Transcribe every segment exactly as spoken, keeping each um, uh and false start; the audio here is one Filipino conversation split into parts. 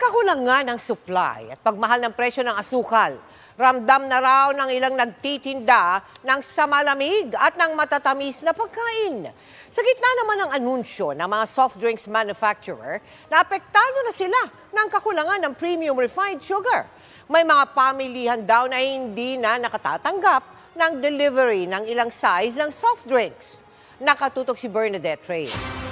kakulangan ng supply at pagmahal ng presyo ng asukal, ramdam na raw ng ilang nagtitinda ng samalamig at ng matatamis na pagkain. Sa gitna naman ng anunsyo ng mga soft drinks manufacturer na apektado na sila ng kakulangan ng premium refined sugar. May mga pamilihan daw na hindi na nakatatanggap ng delivery ng ilang size ng soft drinks. Nakatutok si Bernadette Reyes.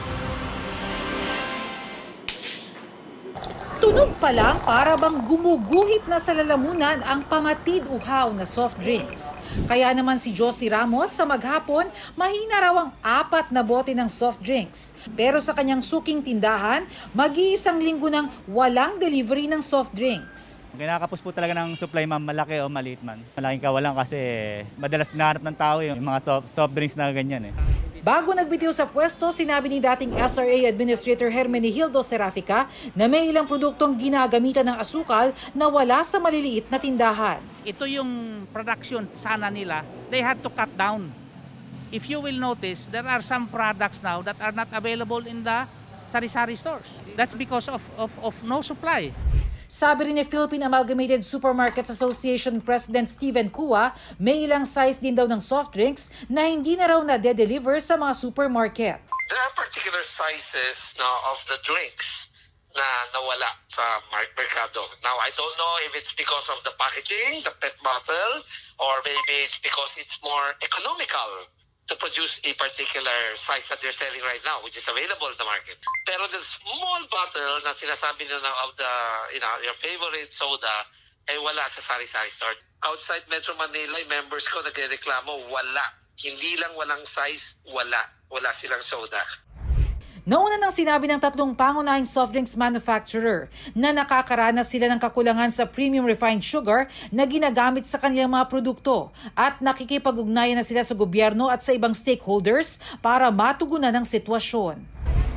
Tunog pa lang para bang gumuguhit na sa lalamunan ang pamatid-uhaw na soft drinks. Kaya naman si Josie Ramos sa maghapon, mahina raw ang apat na bote ng soft drinks. Pero sa kanyang suking tindahan, mag-iisang linggo nang walang delivery ng soft drinks. Kinakapos po talaga ng supply, ma'am, malaki o maliit man. Malaking kawalan kasi madalas nahanap ng tao yung mga soft, soft drinks na ganyan eh. Bago nagbitiw sa pwesto, sinabi ni dating S R A Administrator Hermenegildo Serafica na may ilang produktong ginagamitan ng asukal na wala sa maliliit na tindahan. Ito yung production sana nila, they had to cut down. If you will notice, there are some products now that are not available in the sari-sari stores. That's because of, of, of no supply. Sabi rin ni Philippine Amalgamated Supermarkets Association President Steven Cua, may ilang size din daw ng soft drinks na hindi na raw na-de-deliver sa mga supermarket. There are particular sizes now of the drinks na nawala sa merkado. Now, I don't know if it's because of the packaging, the P E T bottle, or maybe it's because it's more economical to produce a particular size that they're selling right now, which is available in the market. Pero the small bottle na sinasabi nyo na of the, you know, your favorite soda, ay wala sa sari-sari store. Outside Metro Manila, yung members ko nagreklamo, wala. Hindi lang walang size, wala. Wala silang soda. Nauna nang sinabi ng tatlong pangunahing soft drinks manufacturer na nakakaranas sila ng kakulangan sa premium refined sugar na ginagamit sa kanilang mga produkto at nakikipag-ugnayan na sila sa gobyerno at sa ibang stakeholders para matugunan ang sitwasyon.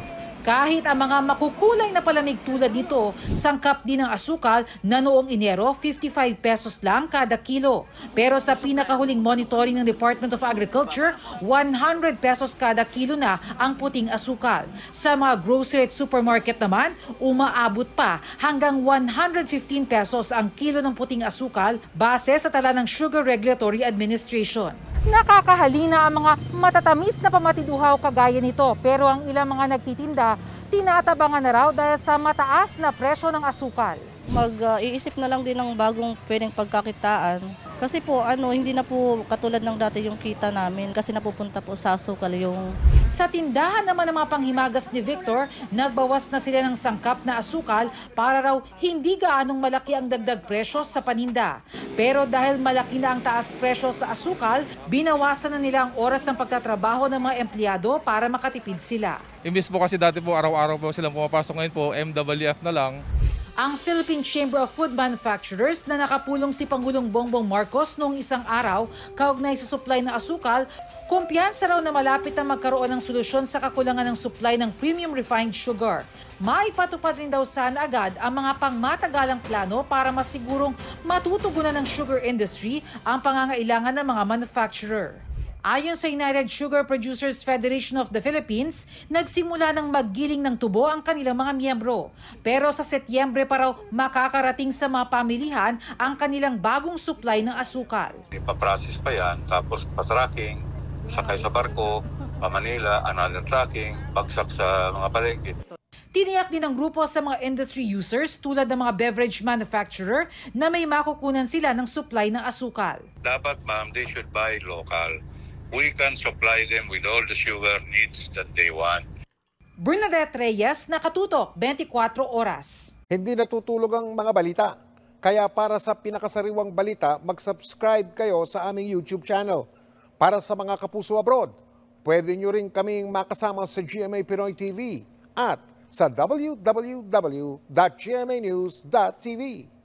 Kahit ang mga makukulay na palamig tulad nito, sangkap din ng asukal na noong Enero, fifty-five pesos lang kada kilo. Pero sa pinakahuling monitoring ng Department of Agriculture, one hundred pesos kada kilo na ang puting asukal. Sa mga grocery at supermarket naman, umaabot pa hanggang one hundred fifteen pesos ang kilo ng puting asukal base sa tala ng Sugar Regulatory Administration. Nakakahalina ang mga matatamis na pamatid-uhaw kagaya nito, pero ang ilang mga nagtitinda tinatabangan na raw dahil sa mataas na presyo ng asukal. Mag-iisip uh, na lang din ng bagong pwedeng pagkakitaan. Kasi po ano, hindi na po katulad ng dati yung kita namin kasi napupunta po sa asukal yung... Sa tindahan naman ng mga panghimagas ni Victor, nagbawas na sila ng sangkap na asukal para raw hindi gaanong malaki ang dagdag presyo sa paninda. Pero dahil malaki na ang taas presyo sa asukal, binawasan na nila ang oras ng pagtatrabaho ng mga empleyado para makatipid sila. Imbis po kasi dati po araw-araw po silang pumapasok, ngayon po M W F na lang. Ang Philippine Chamber of Food Manufacturers na nakapulong si Pangulong Bongbong Marcos noong isang araw kaugnay sa supply ng asukal, kumpiyansa raw na malapit na magkaroon ng solusyon sa kakulangan ng supply ng premium refined sugar. Maipatupad rin daw sana agad ang mga pangmatagalang plano para masigurong matutugunan ng sugar industry ang pangangailangan ng mga manufacturer. Ayon sa United Sugar Producers Federation of the Philippines, nagsimula ng maggiling ng tubo ang kanilang mga miyembro. Pero sa Setyembre pa raw makakarating sa mga pamilihan ang kanilang bagong supply ng asukal. Ipaprocess pa yan, tapos pa-tracking, sakay sa barko, pa Manila, another tracking, bagsak sa mga palengke. Tiniyak din ng grupo sa mga industry users tulad ng mga beverage manufacturer na may makukunan sila ng supply ng asukal. Dapat ma'am, they should buy local. We can supply them with all the sugar needs that they want. Bernadette Reyes, Nakatutok, twenty-four oras. Hindi natutulog ang mga balita. Kaya para sa pinakasariwang balita, mag-subscribe kayo sa aming YouTube channel. Para sa mga kapuso abroad, pwede nyo rin kaming makasama sa G M A Pinoy T V at sa w w w dot g m a news dot t v.